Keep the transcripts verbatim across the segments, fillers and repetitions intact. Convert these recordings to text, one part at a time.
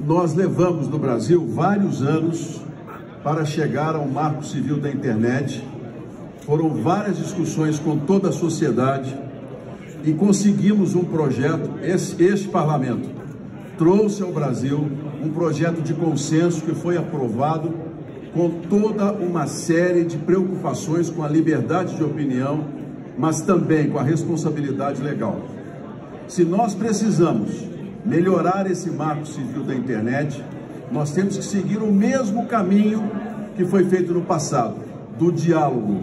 nós levamos no Brasil vários anos para chegar ao marco civil da internet. Foram várias discussões com toda a sociedade e conseguimos um projeto. Esse, este parlamento trouxe ao Brasil um projeto de consenso que foi aprovado com toda uma série de preocupações com a liberdade de opinião, mas também com a responsabilidade legal. Se nós precisamos melhorar esse marco civil da internet, nós temos que seguir o mesmo caminho que foi feito no passado, do diálogo.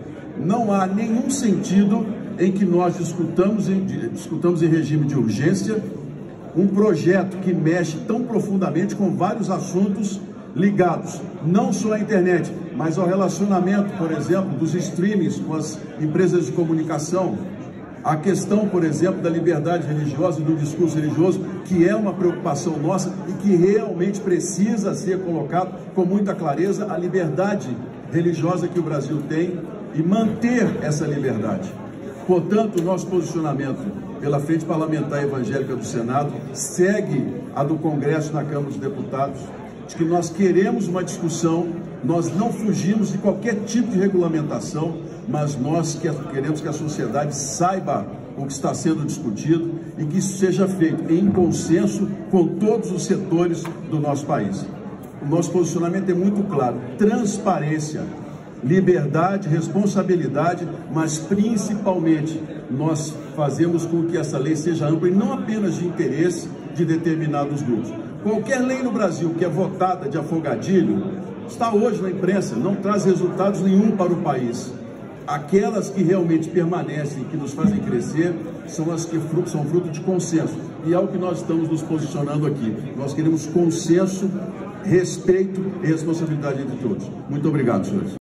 Não há nenhum sentido em que nós discutamos em, discutamos em regime de urgência um projeto que mexe tão profundamente com vários assuntos ligados não só à internet, mas ao relacionamento, por exemplo, dos streamings com as empresas de comunicação, a questão, por exemplo, da liberdade religiosa e do discurso religioso, que é uma preocupação nossa e que realmente precisa ser colocado com muita clareza, a liberdade religiosa que o Brasil tem e manter essa liberdade. Portanto, o nosso posicionamento pela Frente Parlamentar Evangélica do Senado segue a do Congresso na Câmara dos Deputados, de que nós queremos uma discussão, nós não fugimos de qualquer tipo de regulamentação, mas nós queremos que a sociedade saiba o que está sendo discutido e que isso seja feito em consenso com todos os setores do nosso país. O nosso posicionamento é muito claro: transparência, liberdade, responsabilidade, mas principalmente nós fazemos com que essa lei seja ampla e não apenas de interesse de determinados grupos. Qualquer lei no Brasil que é votada de afogadilho está hoje na imprensa, não traz resultados nenhum para o país. Aquelas que realmente permanecem, que nos fazem crescer, são as que são fruto de consenso. E é o que nós estamos nos posicionando aqui. Nós queremos consenso, respeito e responsabilidade entre todos. Muito obrigado, senhores.